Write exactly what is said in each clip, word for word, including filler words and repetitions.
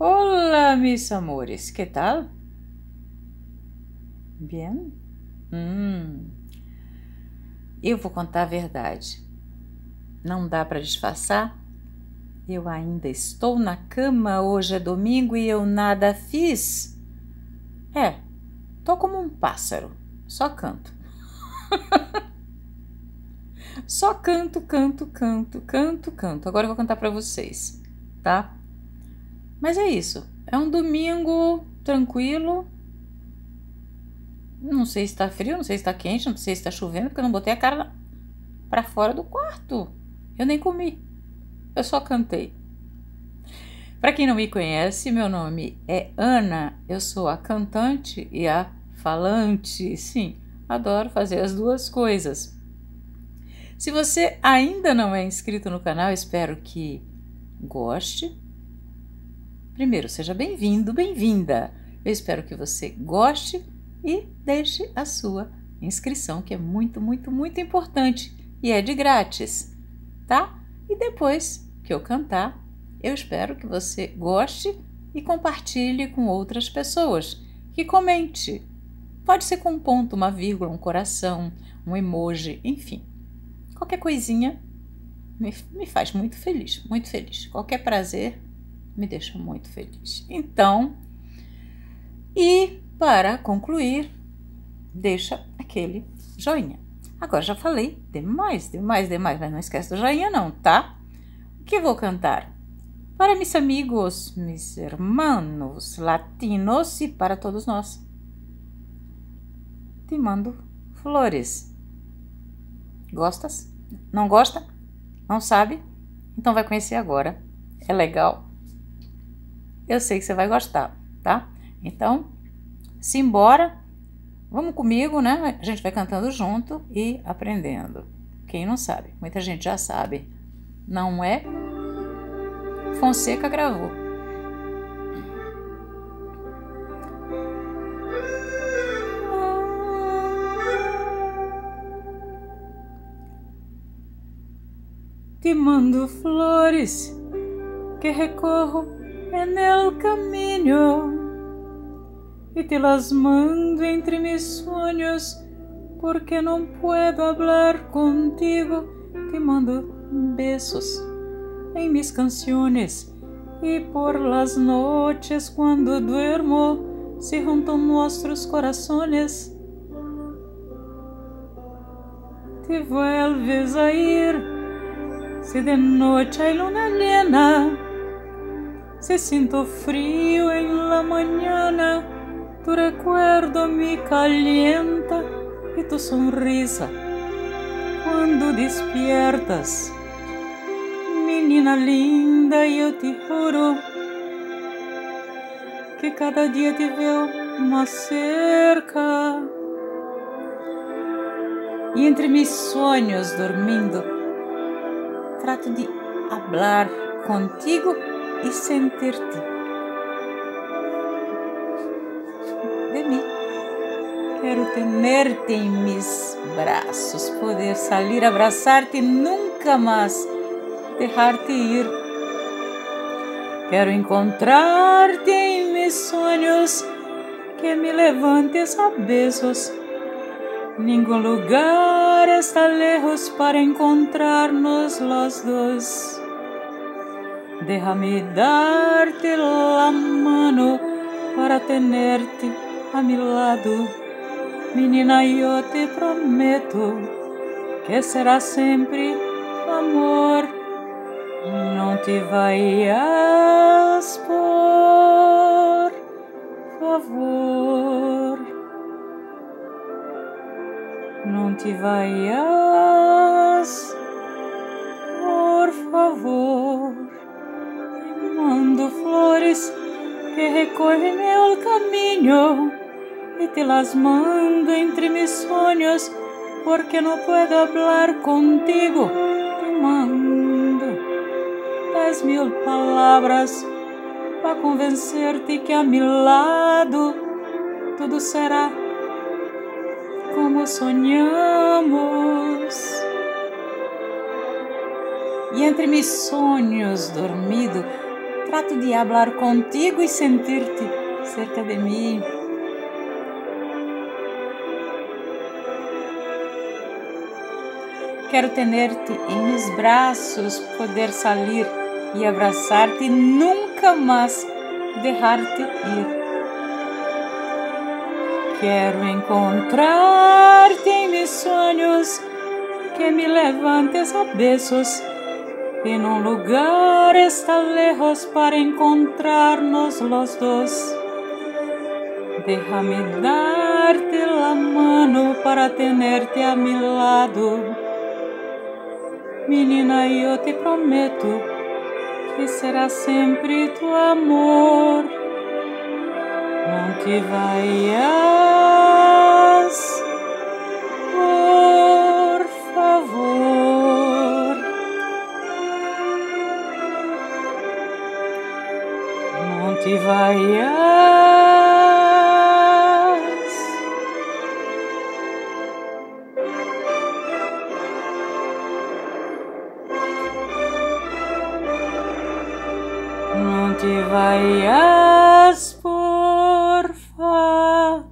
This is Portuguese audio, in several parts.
Hola, mis amores, ¿qué tal? Bien? Hum, eu vou contar a verdade. Não dá para disfarçar? Eu ainda estou na cama, hoje é domingo e eu nada fiz. É, tô como um pássaro, só canto. Só canto, canto, canto, canto, canto. Agora eu vou cantar para vocês, tá? Mas é isso. É um domingo tranquilo. Não sei se tá frio, não sei se tá quente, não sei se tá chovendo, porque eu não botei a cara para fora do quarto. Eu nem comi. Eu só cantei. Para quem não me conhece, meu nome é Ana. Eu sou a cantante e a falante. Sim, adoro fazer as duas coisas. Se você ainda não é inscrito no canal, espero que goste. Primeiro, seja bem-vindo, bem-vinda. Eu espero que você goste e deixe a sua inscrição, que é muito, muito, muito importante e é de grátis, tá? E depois que eu cantar, eu espero que você goste e compartilhe com outras pessoas, que comente. Pode ser com um ponto, uma vírgula, um coração, um emoji, enfim. Qualquer coisinha me, me faz muito feliz, muito feliz. Qualquer prazer me deixa muito feliz. Então, e para concluir, deixa aquele joinha. Agora já falei demais, demais, demais, mas não esquece do joinha não, tá? O que vou cantar? Para mis amigos, mis hermanos latinos e para todos nós. Te mando flores. Gostas? Não gosta? Não sabe? Então vai conhecer agora. É legal? Eu sei que você vai gostar, tá? Então, simbora. Vamos comigo, né? A gente vai cantando junto e aprendendo. Quem não sabe? Muita gente já sabe. Não é? Fonseca gravou. Te mando flores que recorro en el camino y te las mando entre mis sueños porque no puedo hablar contigo. Te mando besos en mis canciones y por las noches cuando duermo se juntan nuestros corazones. Te vuelves a ir si de noche hay luna llena, si siento frío en la mañana, tu recuerdo me calienta y tu sonrisa cuando despiertas. Menina linda, yo te juro que cada día te veo más cerca. Y entre mis sueños dormindo, trato de hablar contigo e sentir-te de mim. Quero tenerte em mis braços, poder salir, abraçar-te e nunca mais deixar-te ir. Quero encontrar-te em mis sonhos, que me levantes a besos. Ningún lugar está lejos para encontrarnos los dos. Déjame darte la mano para tenerte a mi lado. Menina, yo te prometo que será sempre amor. Não te vayas, por favor. Não te vayas, por favor. Mando flores que recorren el camino y te las mando entre mis sueños porque no puedo hablar contigo. Te mando dez mil palavras para convencerte que a mi lado tudo será como sonhamos. E entre mis sonhos dormido, trato de falar contigo e sentir-te cerca de mim. Quero tenerte em meus braços, poder sair e abraçar-te e nunca mais deixar-te ir. Quero encontrar-te em meus sonhos, que me levantes a besos en un lugar está lejos para encontrarnos los dos. Déjame darte la mano para tenerte a mi lado. Menina, eu te prometo que será sempre tu amor. Não te vayas, por favor. Não te vayas. Não te vayas, por favor.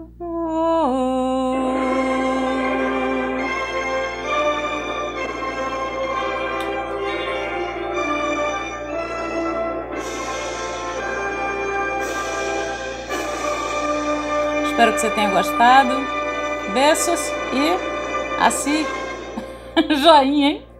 Espero que você tenha gostado. Beijos e assim, joinha, hein?